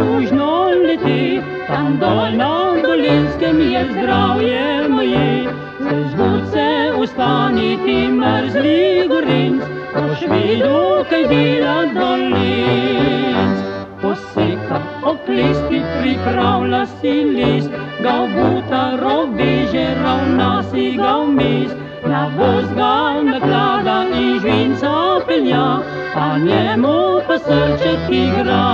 južno leti, tam dol na Dolenjskem je zdravje moje. Se zbud se, ustani ti mrzli Gorenc, boš videl, kaj dela Dolenc. Poseka, oklesti, pripravlja si list, ga obuta robeže, ravna si ga vmes. Na voz ga naklada in žvinca pelja, a njemu pa srček igra.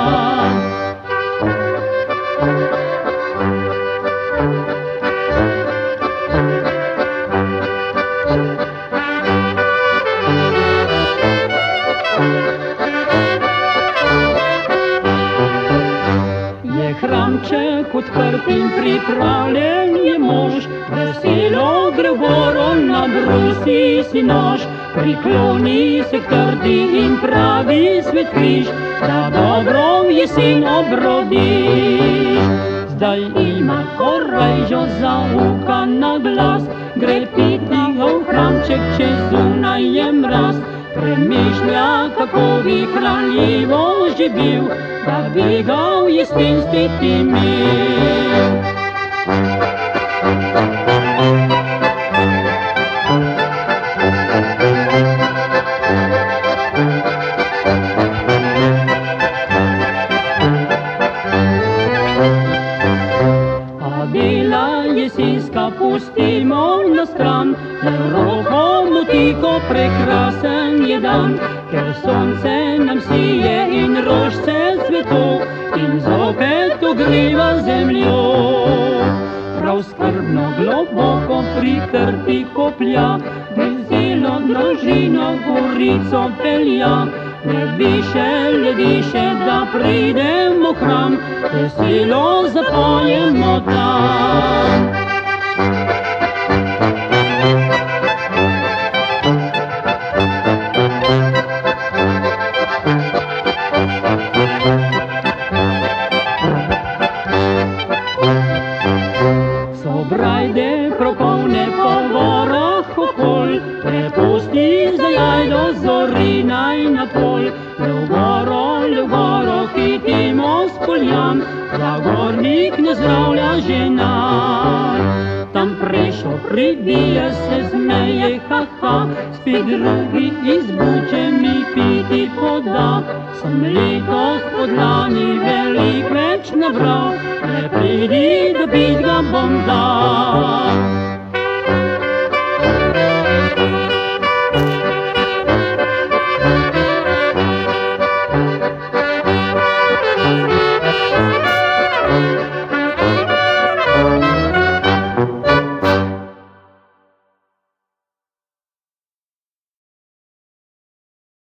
Hramček odprt in pripravljen je mož, veselo gre v goro, na brusi si nož. Prikloni se k trdi in pravi Svet križ, da dobro jesen obrodiš. Zdaj ima korajžo zauka na glas, gre piti v hramček, če zunaj je mraz. Premišlja, kako bi kraljevo živel, da bi ga jesen spet imel. A bila jesenska pustimo na stran, roko motiko prekrasen je dan, ker sonce nam sije in rožce cveto in zopet ogreva zemljo. Prav skrbno globoko pritrti koplja, vezelo množino gorico pelja. Ne diše, da pridemo v hram, veselo zapojemo tam. Brajde propolne po gorah okol, prepusti za jajdo zori naj na pol. Le v goro hitimo s poljam, zagornik ne zdravlja žena. Tam prešo pribije, se zmeje, ha, spet drugi izbuče mi piti poda. Sem letos podlani velik več nabral, le pridi, da pit ga bom dal.